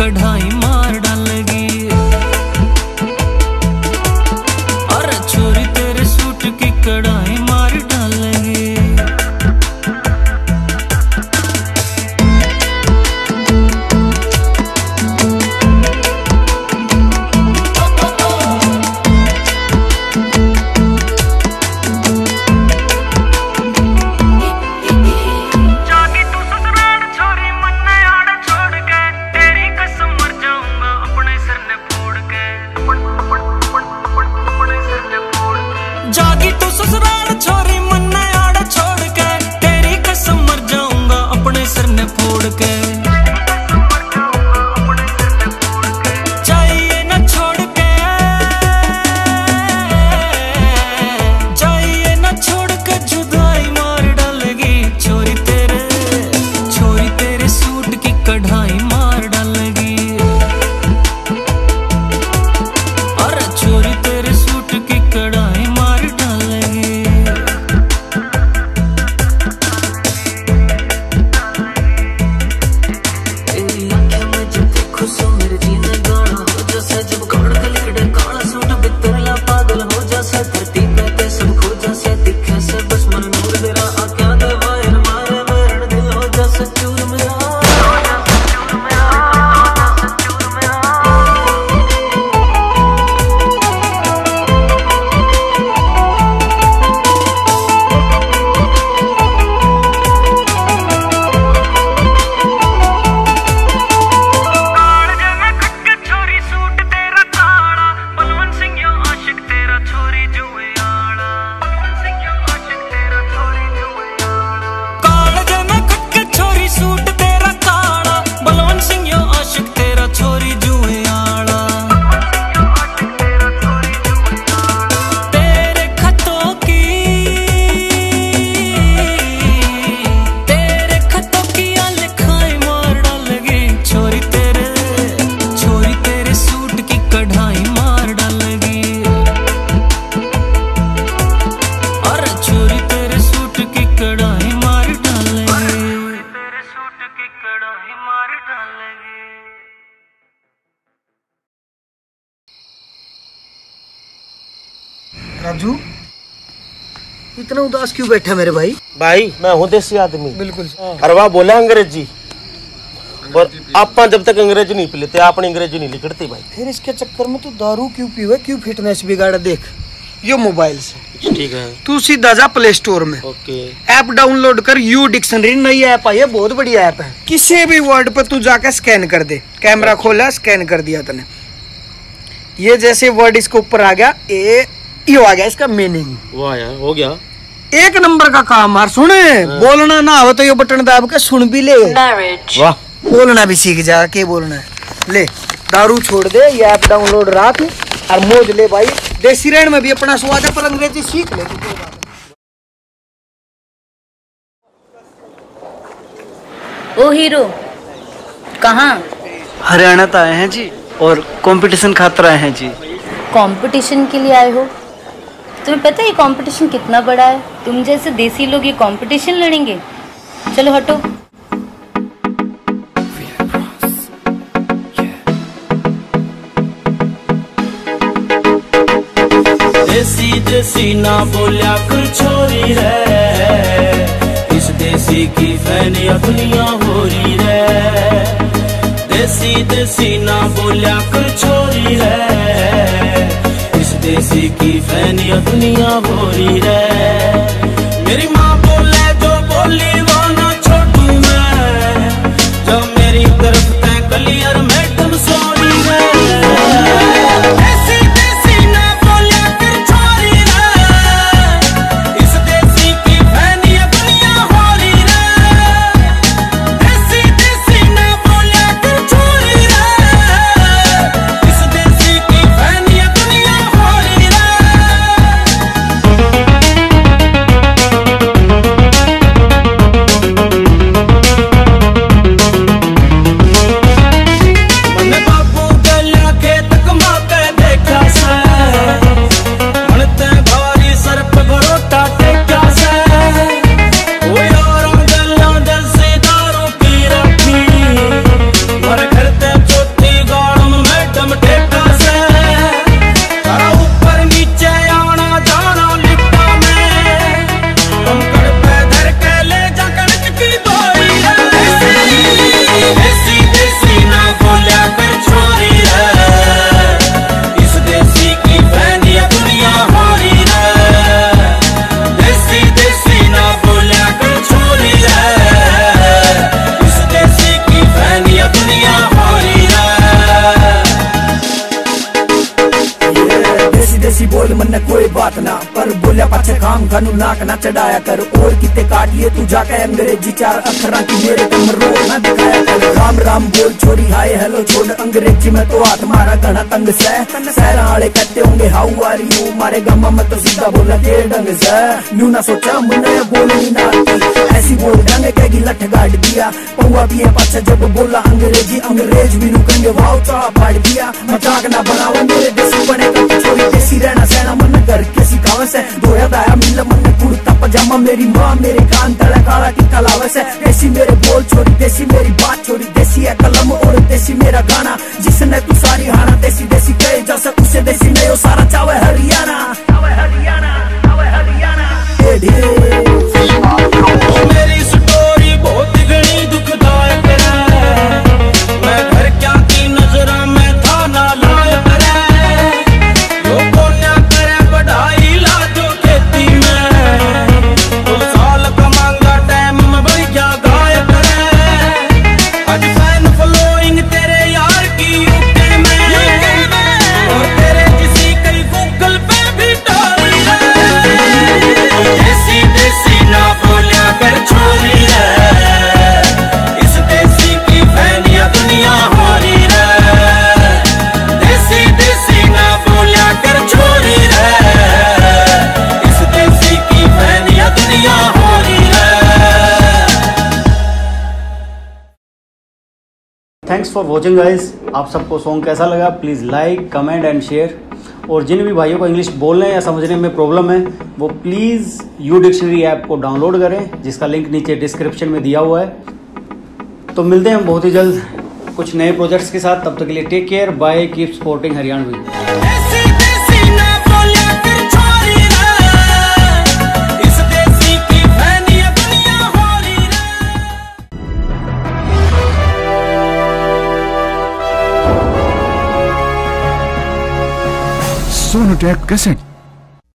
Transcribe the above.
कढ़ाई मार डालेगी। अरे छोरी तेरे सूट की कढ़ाई मार डालेगी। जागी तू ससुराल छोरी मन्ना आड़ छोड़ के, तेरी कसम मर जाऊंगा अपने सिर ने फोड़ के। चाहिए न छोड़ के, चाहिए न छोड़ के जुदाई मार डालेगी। छोरी तेरे सूट की कढ़ाई मार डालेगी। अरे छोरी तेरे सूट की कढ़ाई राजू, इतना उदास क्यों बैठा मेरे भाई? भाई मैं हूँ देसी आदमी। बिल्कुल। और वह बोले अंग्रेजी, और आप जब तक अंग्रेजी नहीं पी लेते अपनी अंग्रेजी नहीं लिखती भाई। फिर इसके चक्कर में तू दारू क्यों पीवे, क्यों फिटनेस बिगाड़ा? देख ये मोबाइल से ठीक है, तू सीधा जा प्ले स्टोर में, ओके, ऐप डाउनलोड कर। यू डिक्शनरी नई ऐप आई है, बहुत बढ़िया ऐप है। किसी भी वर्ड पर तू जाकर स्कैन कर दे, कैमरा खोला स्कैन कर दिया तूने, ये जैसे वर्ड इसके ऊपर आ गया, ये आ गया इसका मीनिंग। वाह यार, हो गया एक नंबर का काम। यार सुने, बोलना ना हो तो ये बटन दाब के सुन भी ले। वाह, बोलना भी सीख जा, के बोलना है। ले दारू छोड़ दे, ये ऐप डाउनलोड रख और मौज ले भाई। देसी रहन में भी अपना स्वाद है, पर अंग्रेजी सीख ले। ओ हीरो कहाँ? हरियाणा तो आए हैं जी, और कंपटीशन खातर आए हैं जी। कंपटीशन के लिए आए हो? तुम्हें पता है ये कंपटीशन कितना बड़ा है? तुम जैसे देसी लोग ये कंपटीशन लड़ेंगे? चलो हटो। देसी देसी ना बोलिया कर छोरी रे, इस देसी की फैन अपनियां हो रही रे। देसी देसी ना बोलिया कर छोरी रे, इस देसी की फैन अपनियां हो रही रे। मेरी माँ बोले जो बोली वो ना छोड़ू मैं, जब मेरी तरफ तय क्लियर मैडम सॉरी रे। काम खानू नाक ना चढ़ाया कर, और किते काटिए तू जाके अंग्रेजी चार अखरा की मेरे कम रोड ना दिखाया कर। राम राम बोल छोरी हाय हेलो छोड़ अंग्रेजी में तो हाथ मारा घना तंग से, शहर वाले कहते होंगे हाउ आर यू, मारे गामा में तो सीधा बोला के ढंग से, न्यू ना सोचा मुन्ने बोलनी ना आती, ऐसी बोल ढंग कहेगी लठ गाड़ दिया, पौवा भी है पाछा जब बोला अंग्रेजी, अंग्रेज भी नु कहेंगे वाव चाह फाड़ दिया, मजाक ना बनाओ मेरे देसी बने का छोरी, देसी रहना सहना मन घर के सिखावस है, धोया दाया मिल मन कुर्ता पजामा, मेरी माँ मेरे कान तड़ा काला टीका लावस है, देसी मेरे बोल छोरी देसी मेरी बात छोरी, देसी है कलम और देसी मेरा गाना, जिसने तू सारी हाना देसी देसी कहे जैसा उसे देसी नहीं हो सारा चावे हरियाणा, चावे हरियाणा, चावे हरियाणा। मेरी स्टोरी बहुत घनी दुखदायक है, मैं घर क्या की नजरा में था ना लायक है, लोगों ने करे बढ़ाई लाजो खेती में, 2 साल कमांगा टाइम में बढ़ गया गायक है, आज फैन फॉलोइंग तेरे यार की यूके में, और तेरे किसी कई गूगल पे भी डाली है, देसी देसी ना बोलिया कर छोरी है, इस देसी की फैनिया दुनिया हो रही है, देसी देसी ना बोलिया कर छोरी है, इस देसी की फैनिया दुनिया हो रही है। Thanks for watching guys. आप सबको सॉन्ग कैसा लगा please like comment and share, और जिन भी भाइयों को इंग्लिश बोलने या समझने में प्रॉब्लम है वो प्लीज़ यू डिक्शनरी ऐप को डाउनलोड करें, जिसका लिंक नीचे डिस्क्रिप्शन में दिया हुआ है। तो मिलते हैं हम बहुत ही जल्द कुछ नए प्रोजेक्ट्स के साथ, तब तक के लिए take care, bye, keep supporting Haryanvi. देसी देसी ना बोलिया कर छोरी है, इस देसी की फैनिया दुनिया हो रही है। Sonotek cassette.